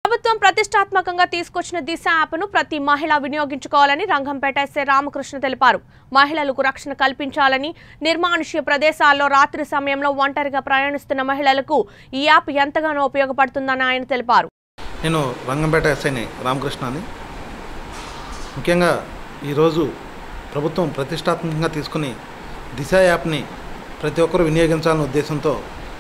ప్రభుత్వం ప్రతిష్టాత్మకంగా తీసుకొచ్చిన దిశ యాప్ను ప్రతి మహిళ వినియోగించుకోవాలని రంగంపేట ఎస్ఐ రామకృష్ణ తెలిపారు. మహిళలకు రక్షణ కల్పించాలని, నిర్మానుష్య ప్రదేశాల్లో రాత్రి సమయంలో ఒంటరిగా ప్రయాణిస్తున్న మహిళలకు ఈ యాప్ ఎంతగానో ఉపయోగపడుతుందని ఆయన తెలిపారు. నేను రంగంపేట ఎస్ఐని రామకృష్ణని. ముఖ్యంగా ఈరోజు ప్రభుత్వం ప్రతిష్టాత్మకంగా తీసుకుని దిశ యాప్ని ప్రతి ఒక్కరూ వినియోగించాలనే ఉద్దేశంతో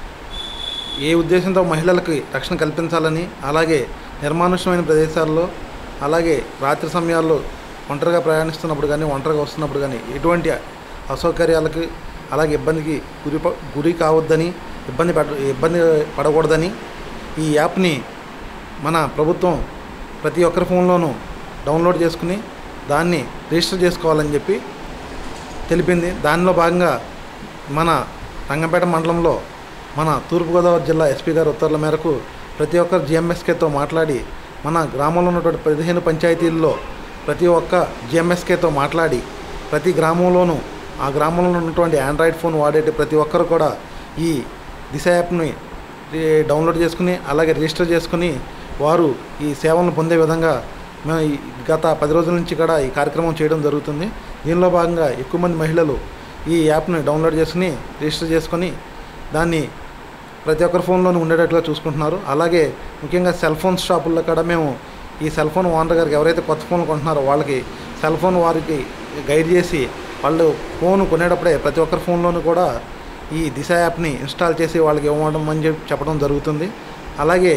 మహిళలకి రక్షణ కల్పించాలని, అలాగే నిర్మానుష్యమైన ప్రదేశాల్లో, అలాగే రాత్రి సమయాల్లో ఒంటరిగా ప్రయాణిస్తున్నప్పుడు కానీ ఒంటరిగా వస్తున్నప్పుడు కానీ ఎటువంటి అసౌకర్యాలకి అలాగే ఇబ్బందికి గురి కావద్దని, ఇబ్బంది పడకూడదని ఈ యాప్ని మన ప్రభుత్వం ప్రతి ఒక్కరి ఫోన్లోనూ డౌన్లోడ్ చేసుకుని దాన్ని రిజిస్టర్ చేసుకోవాలని చెప్పి తెలిపింది. దానిలో భాగంగా మన రంగంపేట మండలంలో మన తూర్పుగోదావరి జిల్లా ఎస్పీ గారి ఉత్తర్వుల మేరకు ప్రతి ఒక్కరు జిఎంఎస్కేతో మాట్లాడి మన గ్రామంలో ఉన్నటువంటి 15 పంచాయతీల్లో ప్రతి ఒక్క జిఎంఎస్కేతో మాట్లాడి ప్రతి గ్రామంలోనూ ఆ గ్రామంలో ఉన్నటువంటి ఆండ్రాయిడ్ ఫోన్ వాడే ప్రతి ఒక్కరు కూడా ఈ దిశ యాప్ని డౌన్లోడ్ చేసుకుని అలాగే రిజిస్టర్ చేసుకుని వారు ఈ సేవలను పొందే విధంగా మేము గత 10 రోజుల నుంచి కూడా ఈ కార్యక్రమం చేయడం జరుగుతుంది. దీనిలో భాగంగా ఎక్కువ మంది మహిళలు ఈ యాప్ని డౌన్లోడ్ చేసుకుని రిజిస్టర్ చేసుకొని దాన్ని ప్రతి ఒక్కరి ఫోన్లోనూ ఉండేటట్లుగా చూసుకుంటున్నారు. అలాగే ముఖ్యంగా సెల్ ఫోన్ షాపుల్లో కూడా మేము ఈ సెల్ ఫోన్ ఓనర్ గారికి ఎవరైతే కొత్త ఫోన్లు కొంటున్నారో వాళ్ళకి సెల్ ఫోన్ వారికి గైడ్ చేసి వాళ్ళు ఫోన్ కొనేటప్పుడే ప్రతి ఒక్కరి ఫోన్లోనూ కూడా ఈ దిశ యాప్ని ఇన్స్టాల్ చేసి వాళ్ళకి ఇవ్వడం అని చెప్పడం జరుగుతుంది. అలాగే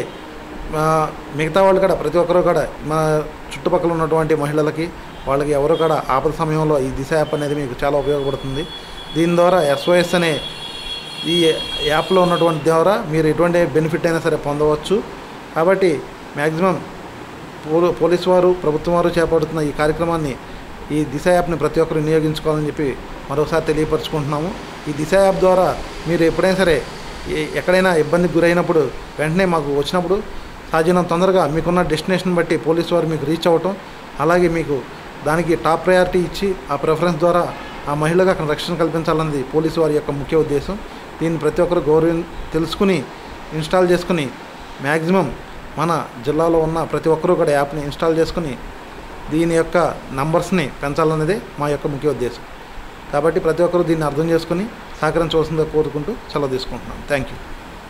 మిగతా వాళ్ళు కూడా ప్రతి ఒక్కరు కూడా మా చుట్టుపక్కల ఉన్నటువంటి మహిళలకి వాళ్ళకి ఎవరు కూడా ఆపద సమయంలో ఈ దిశ యాప్ అనేది మీకు చాలా ఉపయోగపడుతుంది. దీని ద్వారా SOS అనే ఈ యాప్లో ఉన్నటువంటి ద్వారా మీరు ఎటువంటి బెనిఫిట్ అయినా సరే పొందవచ్చు. కాబట్టి మ్యాక్సిమం పోలీసు వారు ప్రభుత్వం వారు చేపడుతున్న ఈ కార్యక్రమాన్ని ఈ దిశ యాప్ని ప్రతి ఒక్కరు వినియోగించుకోవాలని చెప్పి మరోసారి తెలియపరుచుకుంటున్నాము. ఈ దిశ యాప్ ద్వారా మీరు ఎప్పుడైనా సరే ఎక్కడైనా ఇబ్బందికి గురైనప్పుడు వెంటనే మాకు వచ్చినప్పుడు సాధ్యమైనంత తొందరగా మీకున్న డెస్టినేషన్ బట్టి పోలీసు వారు మీకు రీచ్ అవ్వటం, అలాగే మీకు దానికి టాప్ ప్రయారిటీ ఇచ్చి ఆ ప్రిఫరెన్స్ ద్వారా ఆ మహిళకు అక్కడ రక్షణ కల్పించాలన్నది పోలీసు వారి యొక్క ముఖ్య ఉద్దేశం. దీన్ని ప్రతి ఒక్కరు తెలుసుకుని ఇన్స్టాల్ చేసుకుని మ్యాక్సిమం మన జిల్లాలో ఉన్న ప్రతి ఒక్కరూ కూడా యాప్ని ఇన్స్టాల్ చేసుకుని దీని యొక్క నంబర్స్ని పెంచాలన్నదే మా యొక్క ముఖ్య ఉద్దేశం. కాబట్టి ప్రతి ఒక్కరూ దీన్ని అర్థం చేసుకుని సహకరించవలసిందిగా కోరుకుంటూ సెలవు తీసుకుంటున్నాను. Thank you.